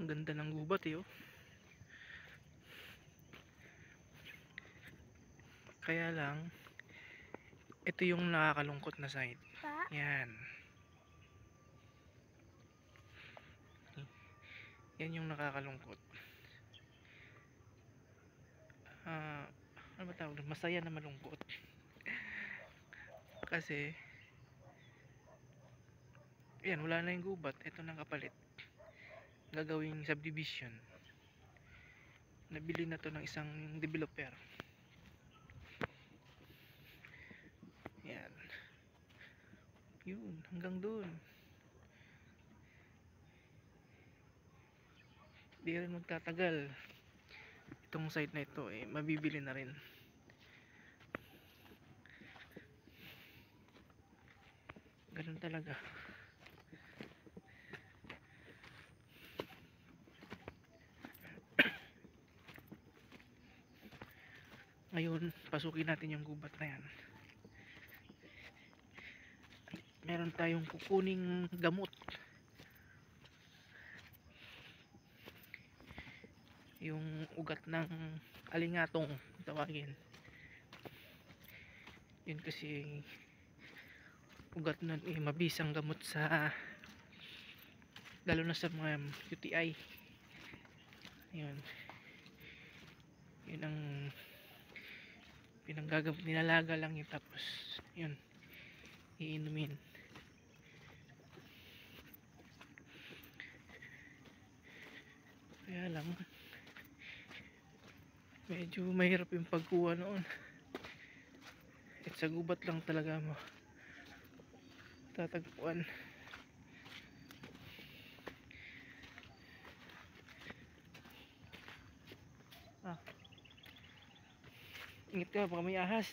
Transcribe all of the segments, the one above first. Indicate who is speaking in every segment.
Speaker 1: Ang ganda ng gubat eh, oh. Kaya lang ito yung nakakalungkot na side. Yan. Yan yung nakakalungkot. Ano ba tawag? Masaya na malungkot. Kasi yan, wala na yung gubat. Ito nang kapalit. Gagawing subdivision. Nabili na to ng isang developer. Yan. Yun, hanggang doon. Di rin magtatagal. Itong site na ito eh, mabibili na rin. Ganun talaga. Ngayon, pasukin natin yung gubat na yan. Meron tayong kukuning gamot. Yung ugat ng alingatong tawagin. Yun kasi ugat nun eh, mabisang gamot sa lalo na sa mga UTI. Yun. Yun ang pinanggagamot, nilalaga lang yun, tapos yun iinumin. Kaya lang medyo mahirap yung pagkuha noon. At sa gubat lang talaga mo tatagpuan. Ingat ka, baka may ahas.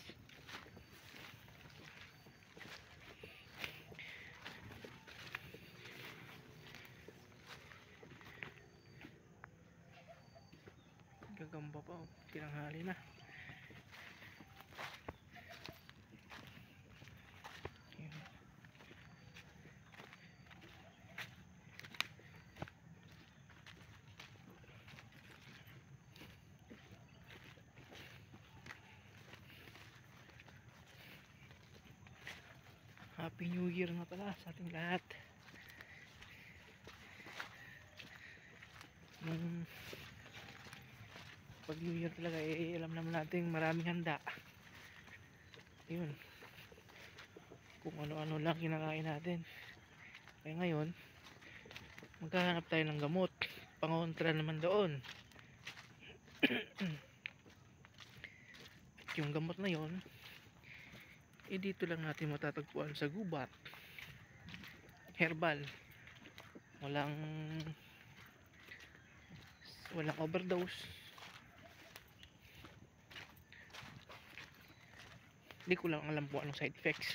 Speaker 1: Gagamba pa, oh. Tinanghali na. Happy New Year na pala sa ating lahat. Pag New Year talaga eh, alam naman natin maraming handa. Yun, kung ano-ano lang kinakain natin. Kaya ngayon maghahanap tayo ng gamot pangontra naman doon. At yung gamot na yon eh dito lang natin matatagpuan sa gubat. Herbal. Walang overdose. Hindi ko lang alam po anong side effects.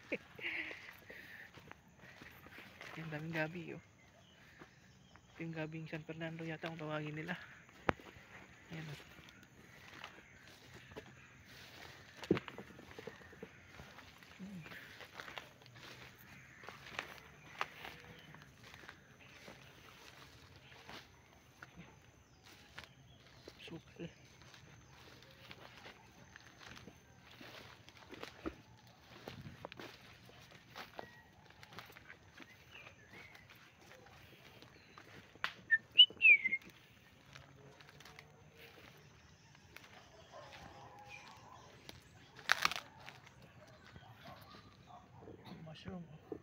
Speaker 1: Yung daming gabi, oh. Yung gabing San Fernando yata ang tawagin nila. Ayan, oh. Sukal. Mushroom.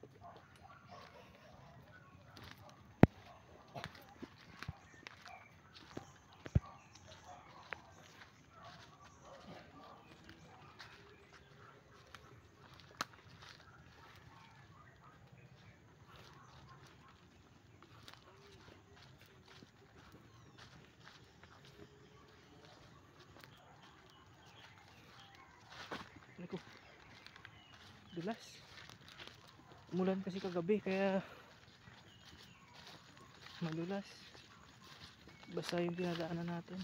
Speaker 1: Naku, dulas. Umulan kasi kagabi kaya madulas. Basta yung dinadaanan natin.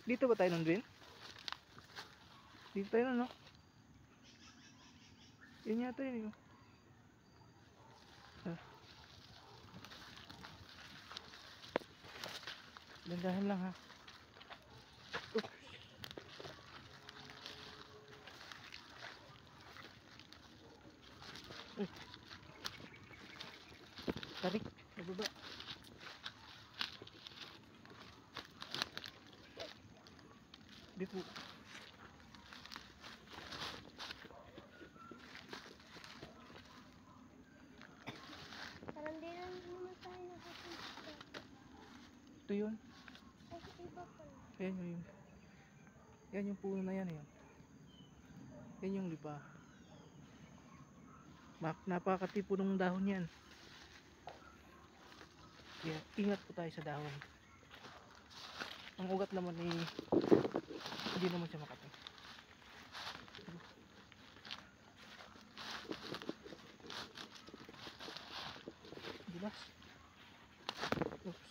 Speaker 1: Dito ba tayo nun, Dwayne? Dito tayo nun, no? Yun yata yun, oh. Dandahan lang, ha. Oops. Uy. Tarik, nababa. Dito.
Speaker 2: Parang di lang naman tayo nakapunta.
Speaker 1: Ito yun.
Speaker 2: Kasi iba pala.
Speaker 1: Ayan yung yan yung puno na yan, yun. Yan yung lipa. Napakatipo ng dahon yan. Kaya ingat po tayo sa dahon. Ang ugat naman hindi naman siya makati. Gilas. Oops.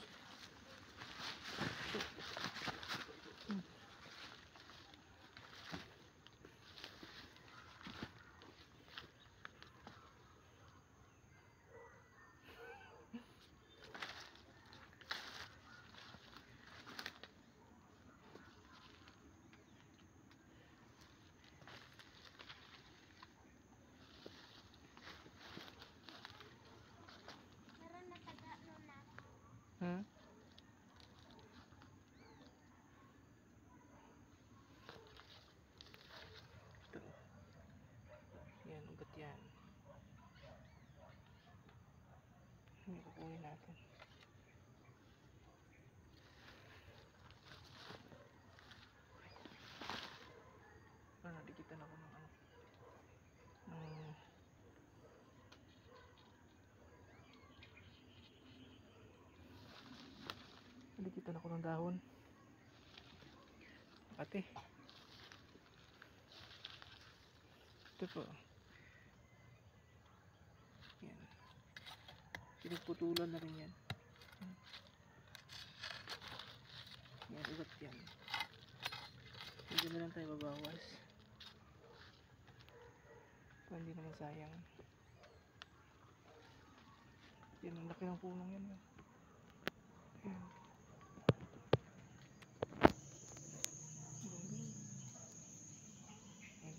Speaker 2: Parang nataga na na.
Speaker 1: Ha? Ito. Yan, ugat yan. Hindi kukunin natin. Parang nadikitan ako ng ano. Nadikitan ako ng dahon. Ate. Ito po. Yan. Pinagputulan na rin yan. Yan, ugat yan. Hindi na lang tayo babawas. So, hindi naman sayang. Yan, ang laki ng punong yan. Yan. Yan.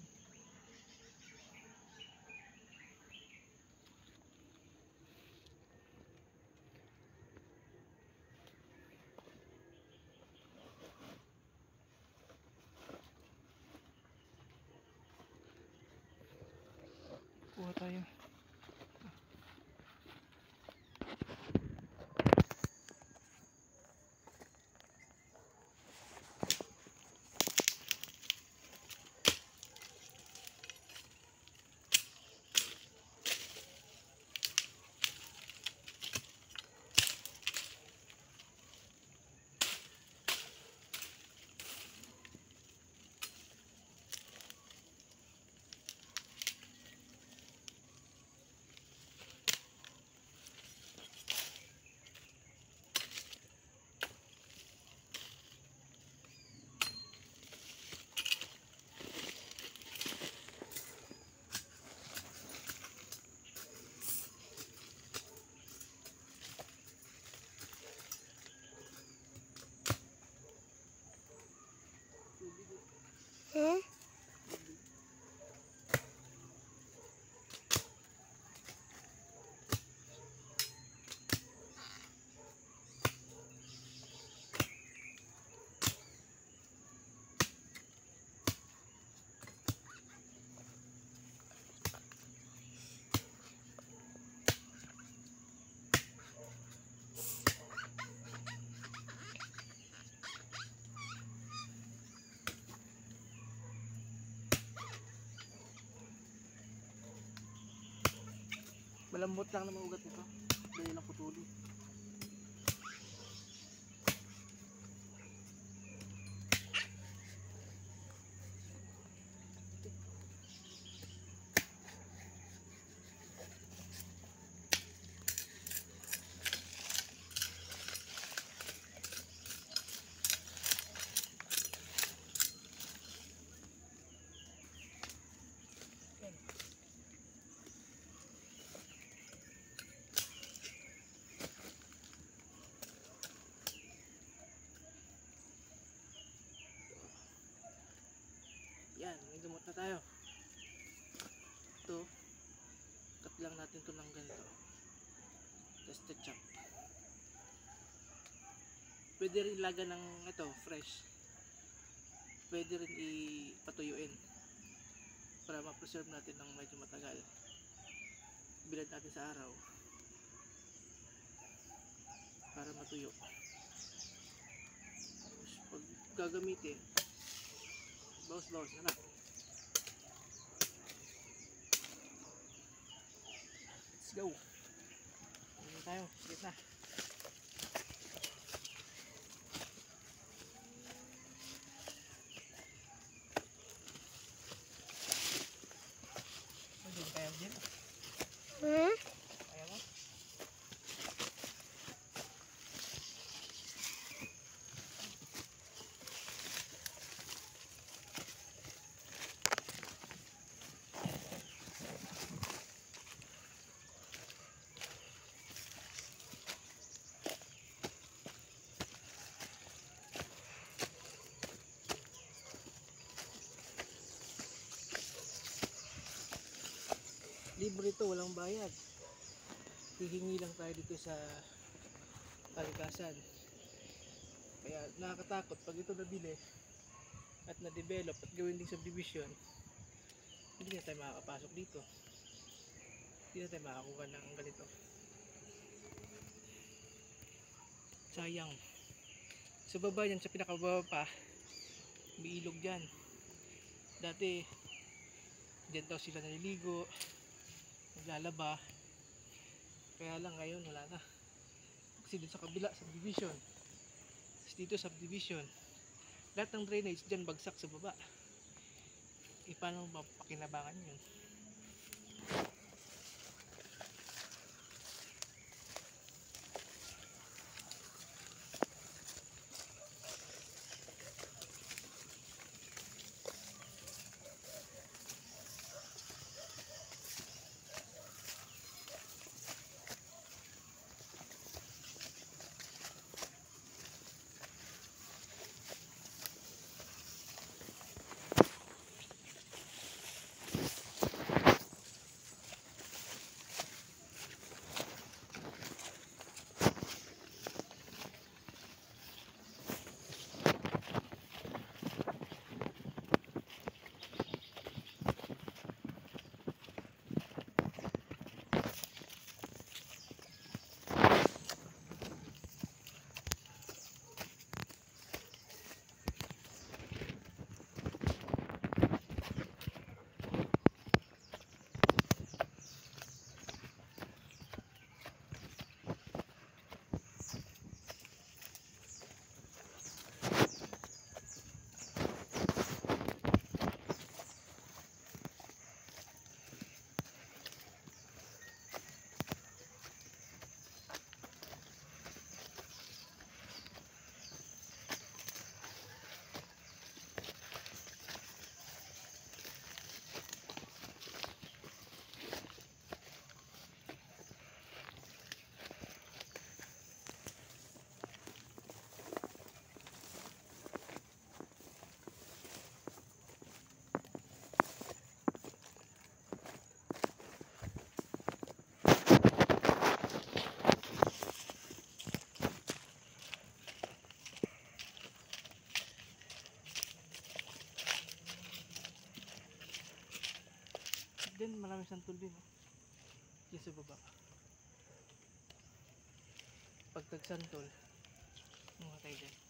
Speaker 1: Kuha tayo.
Speaker 2: Hmm?
Speaker 1: Malambot lang naman ugat nito. Dali lang putulin. Na tayo. Ito. Cut lang natin to ng ganito. Test chop. Pwede rin ilaga ng ito, fresh. Pwede rin ipatuyuin para ma-preserve natin ng medyo matagal. Bilad natin sa araw para matuyo. Tapos pag gagamitin, bawas-bawas na lang. Let's go. Ano tayo? Sige na. Hindi kaya din.
Speaker 2: Hmm?
Speaker 1: Kaya mo? Libre ito, walang bayad. Hihingi lang tayo dito sa kalikasan. Kaya nakakatakot pag ito nabili at na-develop at gawin ding subdivision, hindi na tayo makakapasok dito. Hindi na tayo makakuha ng ganito. Sayang. Sa baba yan, sa pinakababa pa, may ilog dyan. Dati, dyan daw sila naliligo, naglalaba. Kaya lang ngayon wala na. Kasi dun sa kabila, subdivision. Tapos dito subdivision. Lahat ng drainage dyan bagsak sa baba. Paano mapakinabangan yun? Then maraming santol din. Diyan sa baba. Pag tagsantol, mga tayo dyan.